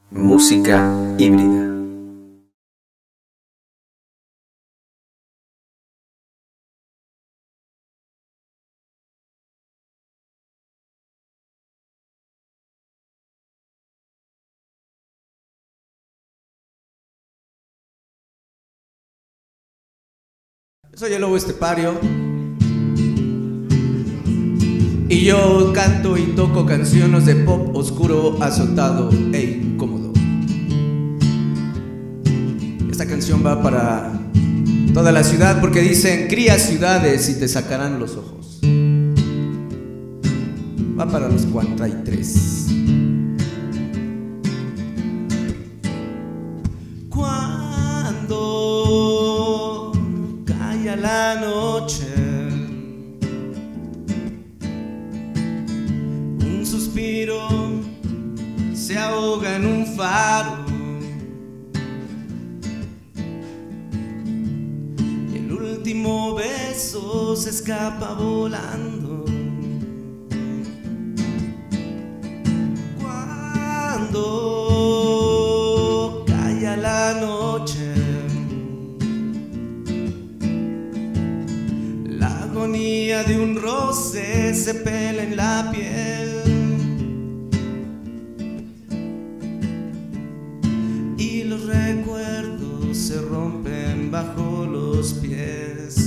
Música híbrida. Soy el lobo estepario y yo canto y toco canciones de pop oscuro, azotado e incómodo. Esta canción va para toda la ciudad porque dicen: cría ciudades y te sacarán los ojos. Va para los 43. Cuando calla la noche, un suspiro se ahoga en un faro, y el último beso se escapa volando. Cuando calla la noche, la agonía de un roce se pela en la piel, y los recuerdos se rompen bajo los pies.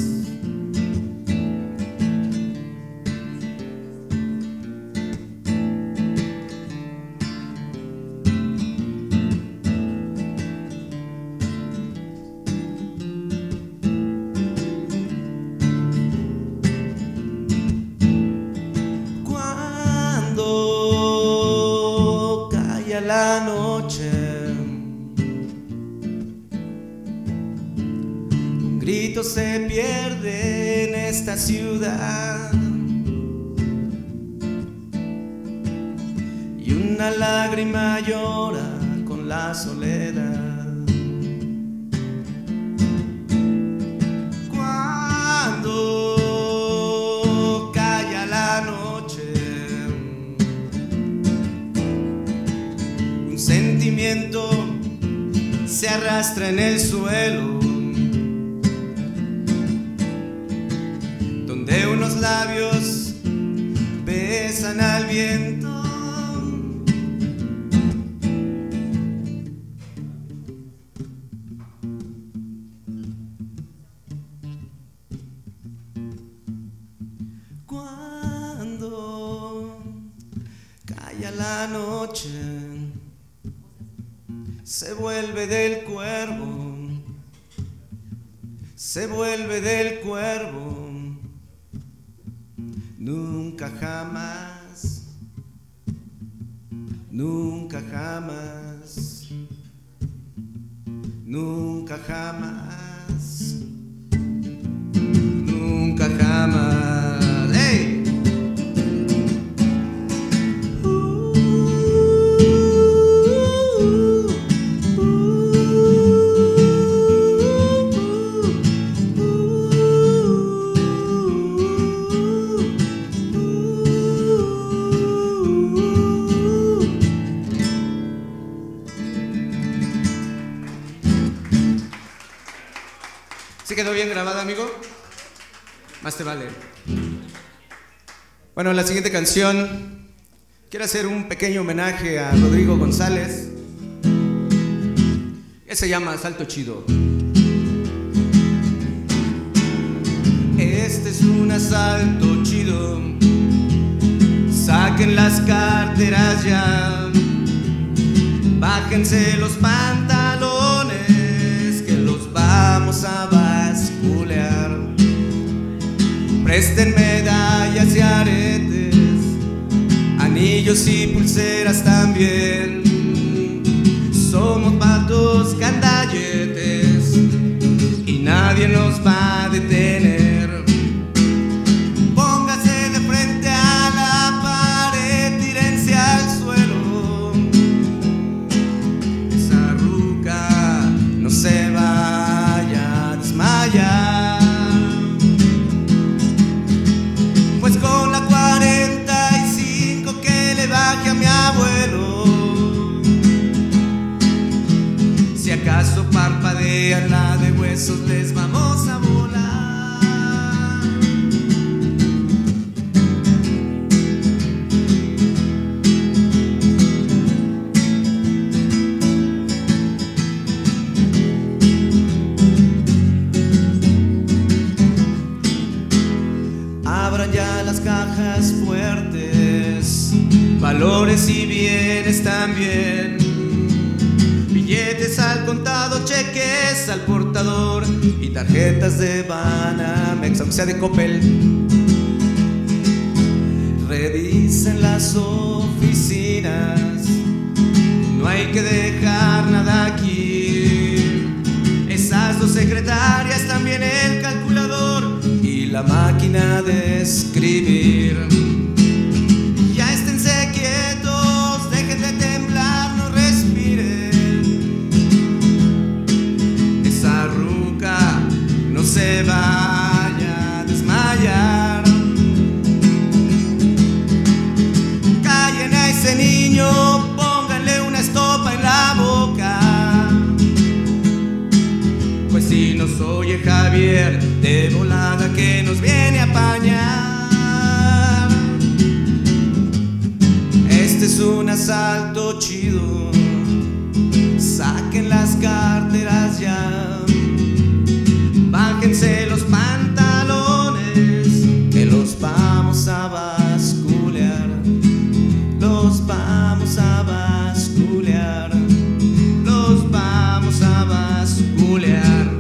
Cuando calla la noche, un grito se pierde en esta ciudad, y una lágrima llora con la soledad. Cuando calla la noche, un sentimiento se arrastra en el suelo, donde unos labios besan al viento. Cuando calla la noche, se vuelve del cuervo, se vuelve del cuervo. Nunca jamás, nunca jamás, nunca jamás, nunca jamás. ¡Hey! ¿Sí quedó bien grabada, amigo? Más te vale. Bueno, la siguiente canción, quiero hacer un pequeño homenaje a Rodrigo González, que se llama Asalto Chido. Este es un asalto chido, saquen las carteras ya, bájense los pantalones, que los vamos a basculear. Presten medallas y aretes, anillos y pulseras también. Somos patos gandalletes y nadie nos va a detener. Póngase de frente a la pared, tírense al suelo. Esa ruca no se vaya a desmayar, pues con la 45 que le baje a mi abuelo, ya las cajas fuertes, valores y bienes también, billetes al contado, cheques al portador y tarjetas de Banamex, aunque sea de Coppel. Revisen las oficinas, no hay que dejar nada aquí. Esas dos secretarias, también el calculador y la máquina de escribir. Ya esténse quietos, dejen de temblar, no respiren. Esa ruca no se vaya a desmayar. Callen a ese niño, pónganle una estopa en la boca. Pues si nos oye Javier, de volada que nos viene a apañar. Este es un asalto chido, saquen las carteras ya. Bájense los pantalones, que los vamos a basculear. Los vamos a basculear. Los vamos a basculear.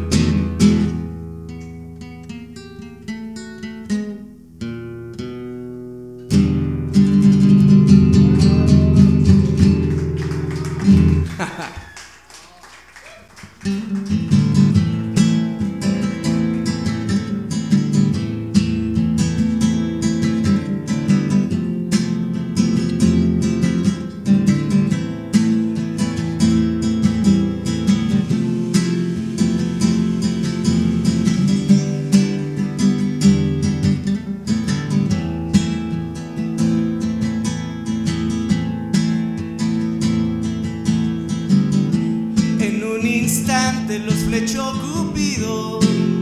Los flechó Cupido,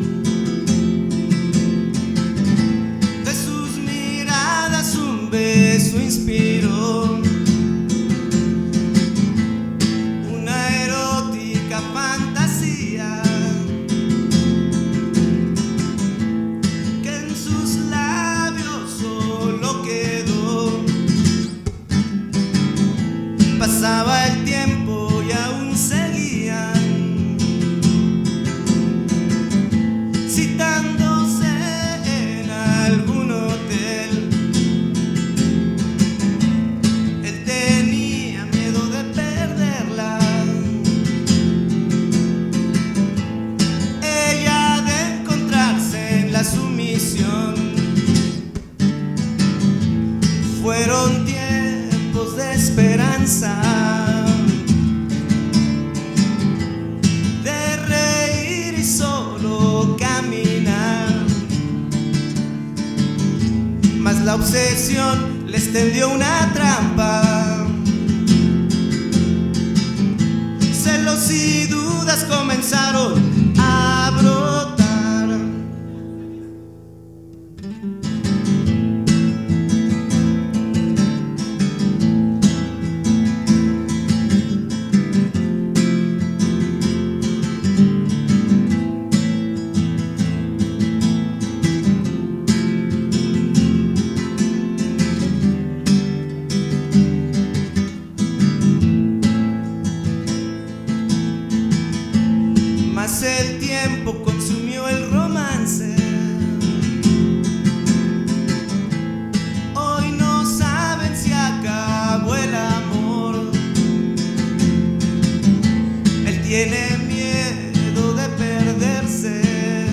de sus miradas un beso inspiró, una erótica fantasía que en sus labios solo quedó. Pasaba el tiempo y aún seguían citándose en algún hotel. Él tenía miedo de perderla, ella de encontrarse en la sumisión. Fueron tiempos de esperanza, de reír y solo caminar, mas la obsesión les tendió una trampa. Celos y dudas comenzaron a brotar. Mas el tiempo consumió el romance. Hoy no saben si acabó el amor. Él tiene miedo de perderse,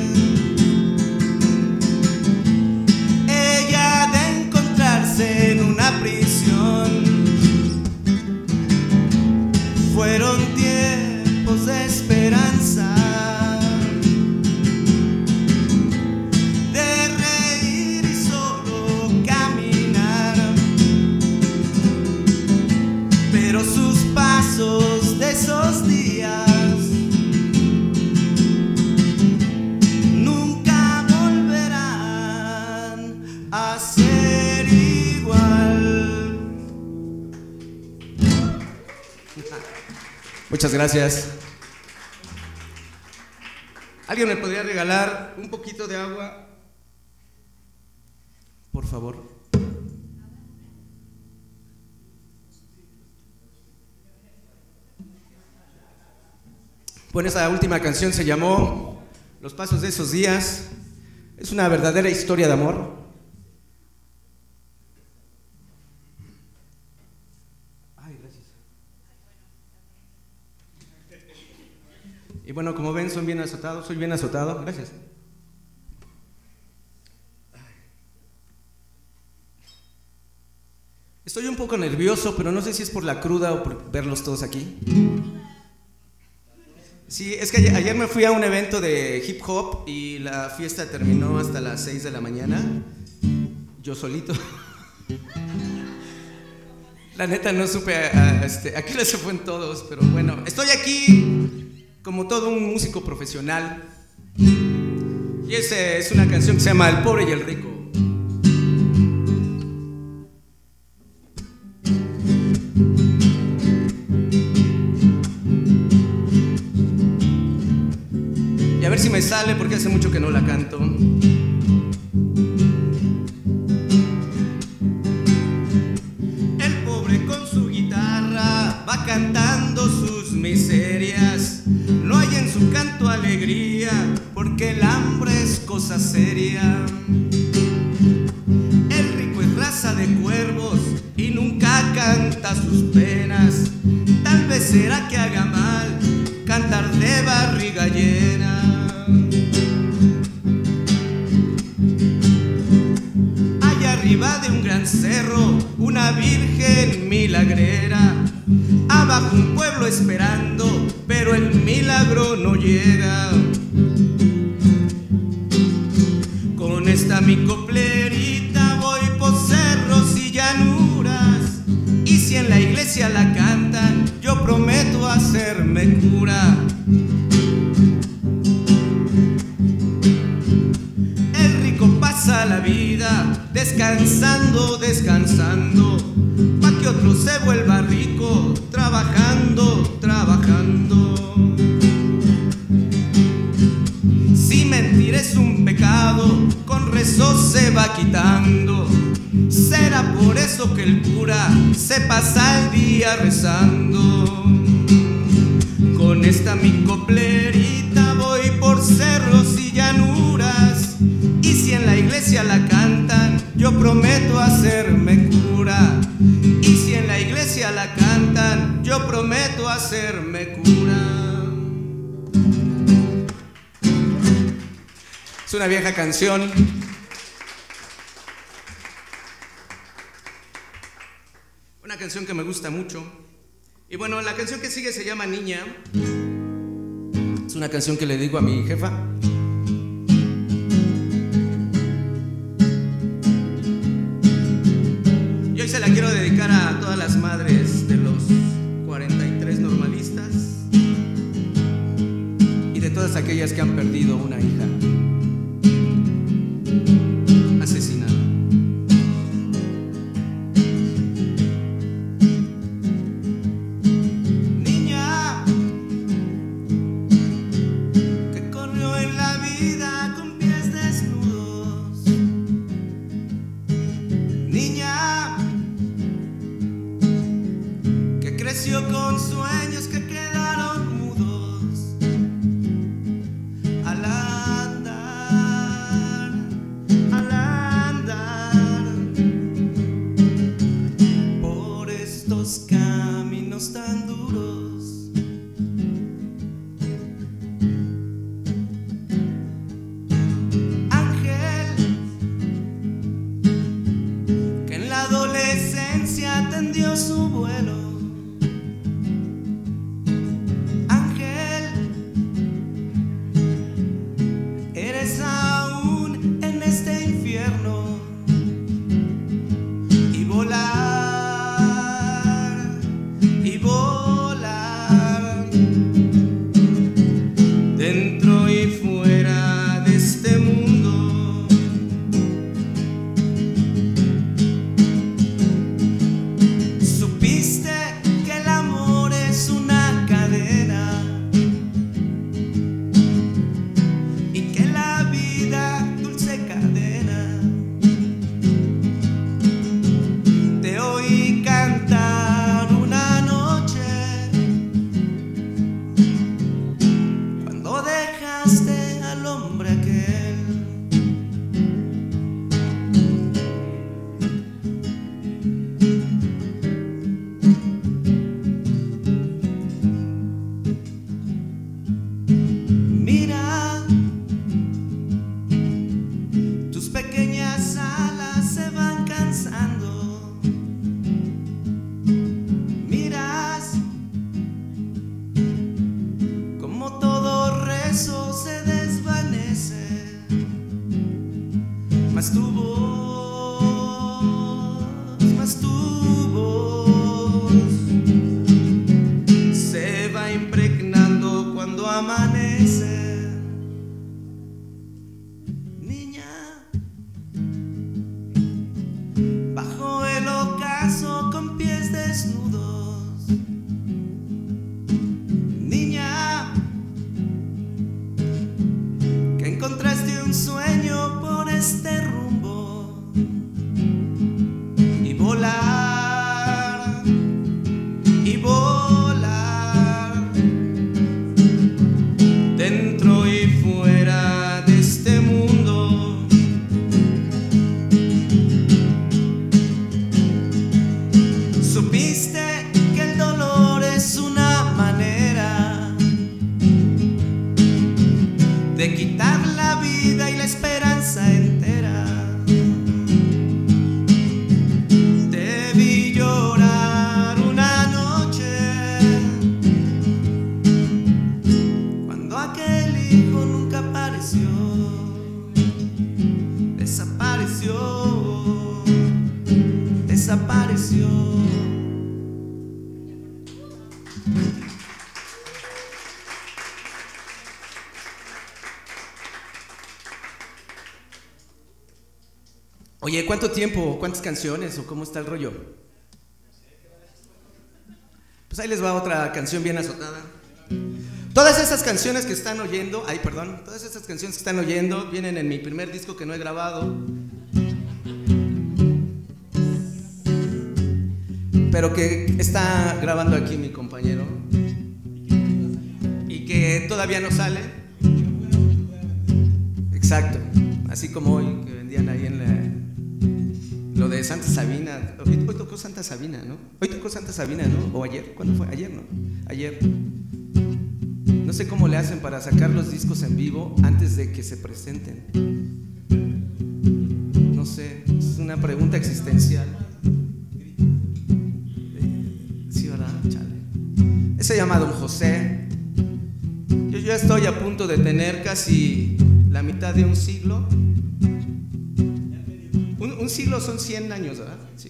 ella de encontrarse en una prisión. Fueron tiempos de esperanza, de reír y solo caminar, pero sus pasos de esos días nunca volverán a ser igual. Muchas gracias. ¿Alguien me podría regalar un poquito de agua? por favor. Bueno, esa última canción se llamó Los pasos de esos días. Es una verdadera historia de amor. Ay, gracias. Y bueno, como ven, soy bien azotado. Gracias. Estoy un poco nervioso, pero no sé si es por la cruda o por verlos todos aquí. Sí, es que ayer me fui a un evento de hip hop y la fiesta terminó hasta las 6 de la mañana. Yo solito. La neta no supe, aquí les se fueron todos, pero bueno, estoy aquí como todo un músico profesional. Y esa es una canción que se llama El pobre y el rico. A ver si me sale porque hace mucho que no la canto. El pobre con su guitarra va cantando sus miserias. No hay en su canto alegría porque el hambre es cosa seria. El rico es raza de cuervos y nunca canta sus penas. Tal vez será que haga mal cantar de barriga llena. Allá arriba de un gran cerro, una virgen milagrera. Abajo un pueblo esperando, pero el milagro no llega. Con esta mi coplerita voy por cerros y llanuras. Y si en la iglesia la cantan, yo prometo hacerme cura. El rico pasa la vida descansando, descansando, pa' que otro se vuelva rico, trabajando, trabajando. Si mentir es un pecado, con rezo se va quitando. Será por eso que el cura se pasa el día rezando. Con esta mi coplerita voy por cerros y llanuras. Y si en la iglesia la cantan, yo prometo hacerme cura. Y si en la iglesia la cantan, yo prometo hacerme cura. Es una vieja canción. Una canción que me gusta mucho. Y bueno, la canción que sigue se llama Niña. Es una canción que le digo a mi jefa. Y hoy se la quiero dedicar a todas las madres de los 43 normalistas y de todas aquellas que han perdido una hija asesinada. Con sueños que quedaron mudos al andar por estos caminos tan duros. Ángel, que en la adolescencia atendió su vuelo. Dentro y fuera de este mundo, supiste desnudos. Niña, que encontraste un sueño por este rumbo y volar, y volar dentro y fuera de este mundo. Supiste que el dolor es una manera de quitar la vida y la esperanza entera. Te vi llorar una noche cuando aquel hijo nunca apareció. Desapareció, desapareció. Oye, ¿cuánto tiempo? ¿Cuántas canciones? ¿O cómo está el rollo? Pues ahí les va otra canción bien azotada. Todas esas canciones que están oyendo, todas esas canciones que están oyendo vienen en mi primer disco que no he grabado, pero que está grabando aquí mi compañero y que todavía no sale. Exacto, así como hoy que vendían ahí en lo de Santa Sabina. Hoy tocó Santa Sabina, ¿no? Hoy tocó Santa Sabina, ¿no? O ayer, ¿cuándo fue? Ayer, ¿no? Ayer. No sé cómo le hacen para sacar los discos en vivo antes de que se presenten. No sé, es una pregunta existencial. Sí, ¿verdad? Chale. Ese se llama Don José. Yo ya estoy a punto de tener casi la mitad de un siglo. Un siglo son 100 años, ¿verdad? Sí.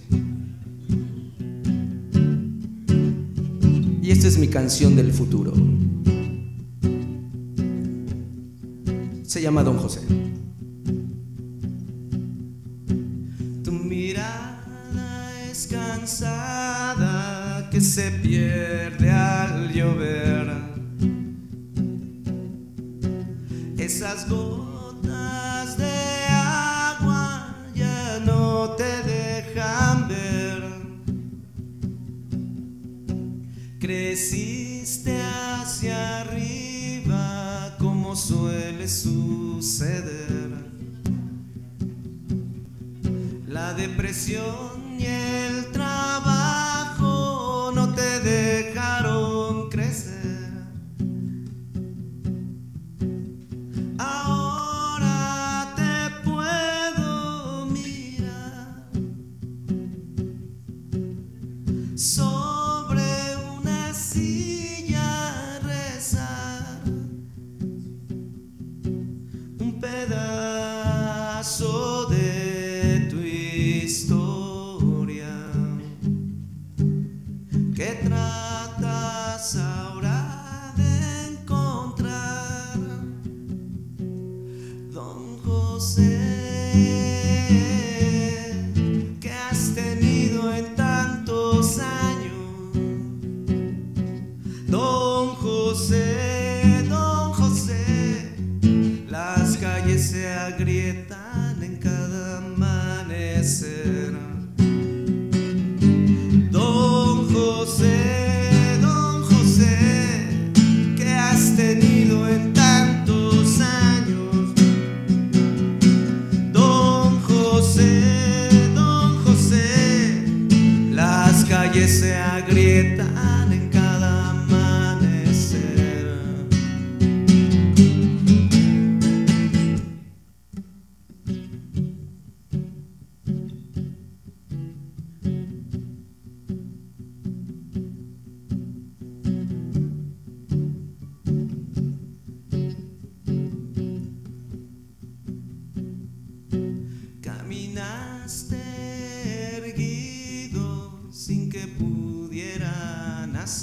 Y esta es mi canción del futuro. Se llama Don José. Tu mirada es cansada que se pierde al llover. Esas gotas de agua ya no te dejan ver. Creciste hacia arriba como suele suceder. La depresión y el trabajo no te dejaron crecer. Ahora te puedo mirar sobre una silla, rezar un pedazo de tu historia que tratas ahora de encontrar. Don José, que has tenido en tantos años. Don José, Don José, las calles se agrietan en cada amanecer. Don José, Don José, que has tenido en tantos años. Don José, Don José, las calles se agrietan en cada amanecer. Caminaste erguido sin que pudieran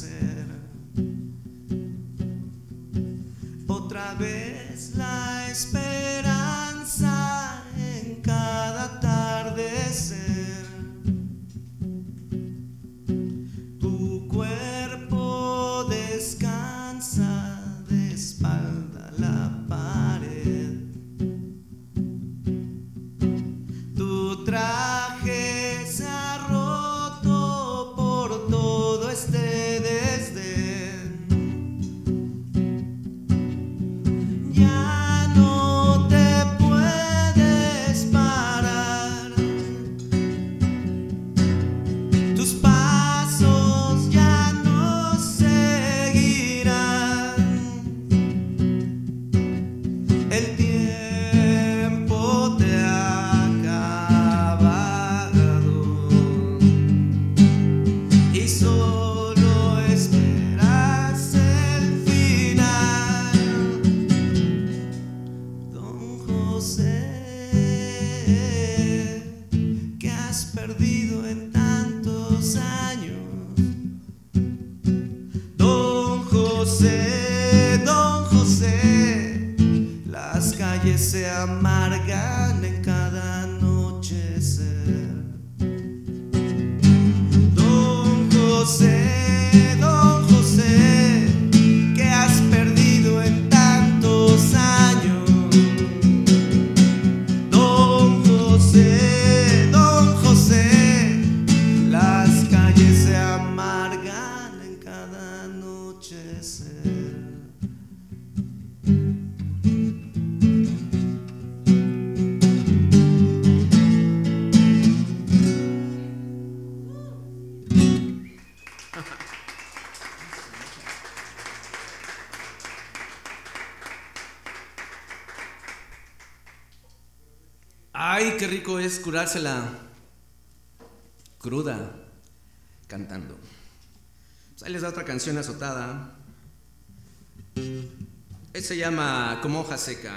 has perdido en tantos años. Don José, las calles se amargan en cada anochecer. Don José, que has perdido en tantos años. Don José, las calles se amargan en cada anochecer. Ay, qué rico es curársela cruda cantando. Pues ahí les da otra canción azotada. Se llama Como hoja seca.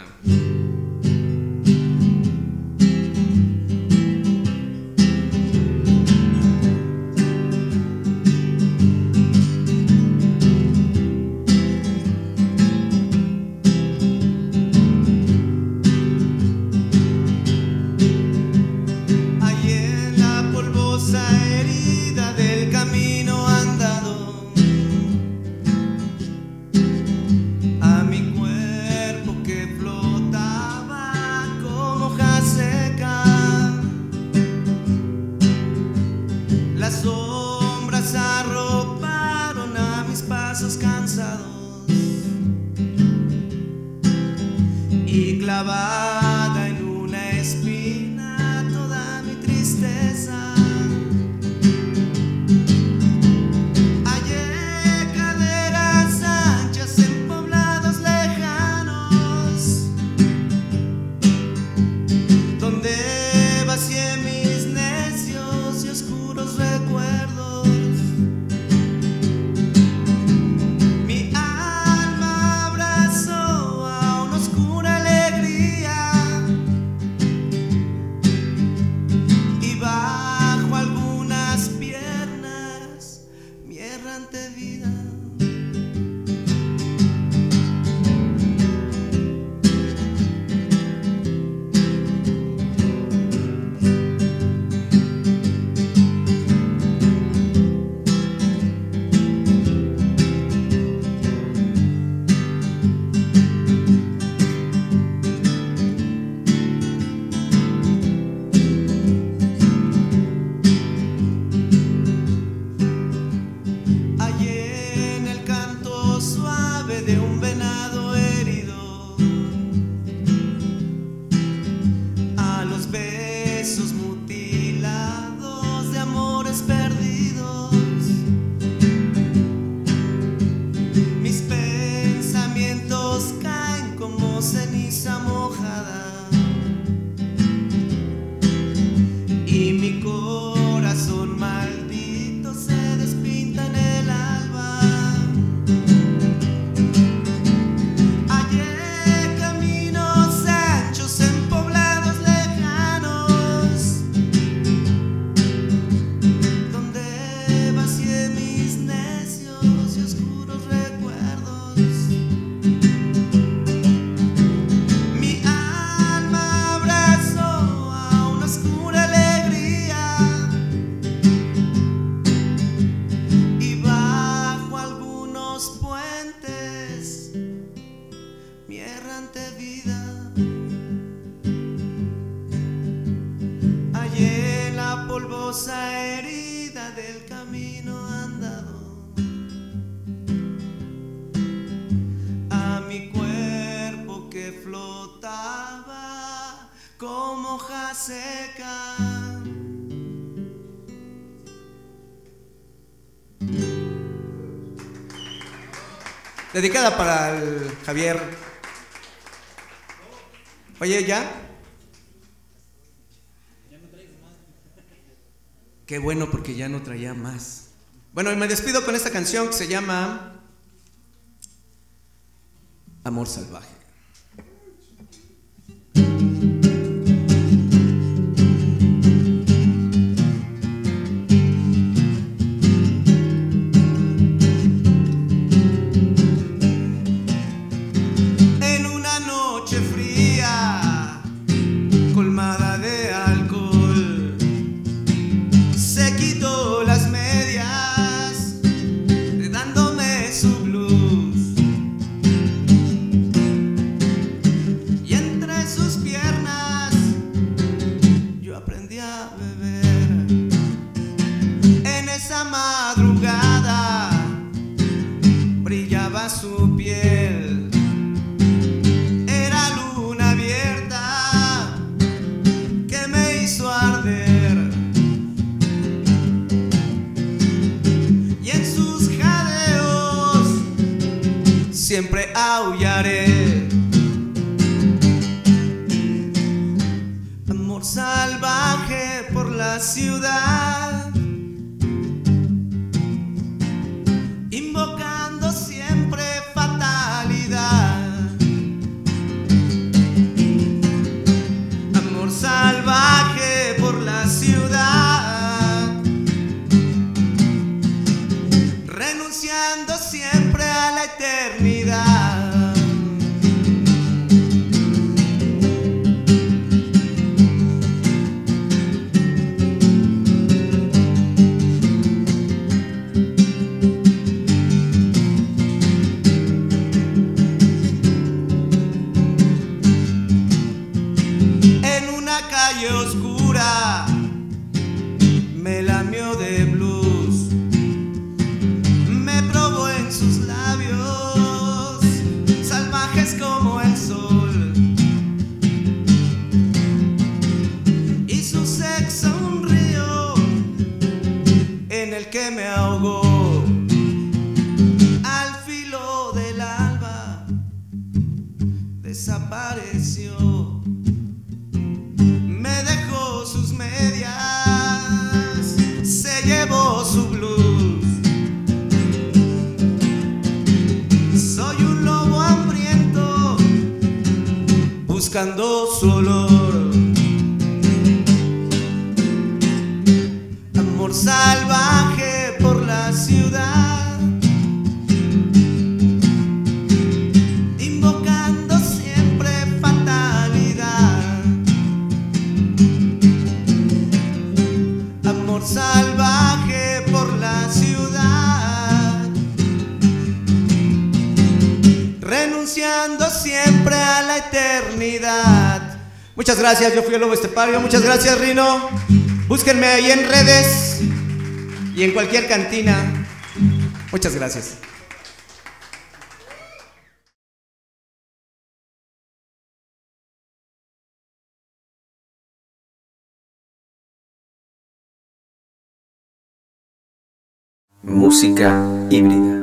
Las sombras arroparon a mis pasos cansados y clavada en una espina toda mi tristeza. Hallé caderas anchas en poblados lejanos, donde vacié mis necios y oscuros recuerdos. Mi alma abrazó a una oscura alegría y bajo algunas piernas mi errante vida. De un venado herido, a los besos mutilados de amores perdidos, mis pensamientos caen como ceniza mojada y mi corazón maldito se despinta en el alba. Mi errante vida, hallé la polvosa herida del camino andado, a mi cuerpo que flotaba como hoja seca. Dedicada para el Javier. Oye, ¿ya? Qué bueno, porque ya no traía más. Bueno, y me despido con esta canción que se llama Amor Salvaje. siempre aullaré. Amor salvaje por la ciudad, invocando siempre fatalidad. Amor salvaje por la ciudad, renunciando siempre a la eternidad. Calle oscura me lamió de blues, me probó en sus labios salvajes como el sol, y su sexo un río en el que me ahogó. Al filo del alba desapareció. Me dejó sus medias, se llevó su blues. Soy un lobo hambriento buscando su olor. Amor salvaje por la ciudad, invocando siempre fatalidad. Amor salvaje por la ciudad, renunciando siempre a la eternidad. Muchas gracias, yo fui el Lobo Estepario. Muchas gracias, Rino. Búsquenme ahí en redes y en cualquier cantina. Muchas gracias. Música híbrida.